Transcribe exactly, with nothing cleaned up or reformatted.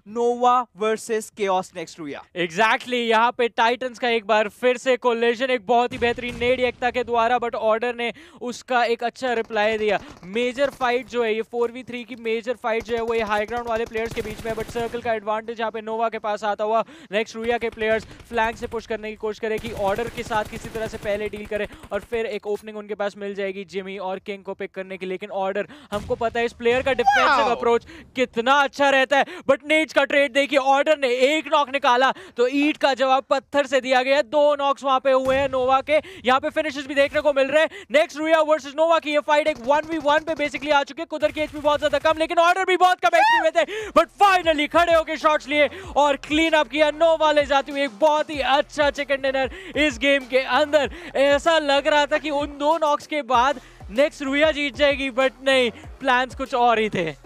नोवा versus chaos next रुया। Exactly exactly, यहाँ पे टाइटंस का एक बार फिर से कोलिजन, एक बहुत ही बेहतरीन नेड एकता के द्वारा, बट ऑर्डर ने उसका एक अच्छा रिप्लाई दिया। मेजर फाइट जो है ये फोर वी थ्री की मेजर फाइट जो है वो ये हाई ग्राउंड वाले प्लेयर्स के बीच में है, बट सर्कल का एडवांटेज यहाँ पे नोवा के पास आता हुआ नेक्स्ट रुया के प्लेयर्स फ्लैंक से पुश करने की कोशिश करे कि ऑर्डर के साथ किसी तरह से पहले डील करे और फिर एक ओपनिंग उनके पास मिल जाएगी जिमी और किंग को पिक करने की। लेकिन ऑर्डर, हमको पता है इस प्लेयर का डिफेंसिव अप्रोच कितना अच्छा रहता है, बट नेज का ट्रेड देखिए, ऑर्डर ने एक नॉक निकाला तो ईट का जवाब पत्थर से दिया गया। दो नॉक्स वहां पे हुए हैं नोवा के, यहाँ पे फिनिशेस भी देखने को मिल रहे हैं। नेक्स्ट रुया वर्सेस नोवा की ये फाइट एक वन वी वन पे बेसिकली आ चुकी है। कुदर की एचपी बहुत ज्यादा कम, लेकिन ऑर्डर भी बहुत कम एचपी में थे, बट फाइनली खड़े होकर शॉट्स लिए और क्लीन अप किया। नोवा ले जाती हुई एक बहुत ही अच्छा चिकन डिनर इस गेम के अंदर। ऐसा लग रहा था कि उन दो नॉक्स के बाद नेक्स्ट रुया जीत जाएगी, बट नहीं, प्लान्स कुछ और ही थे।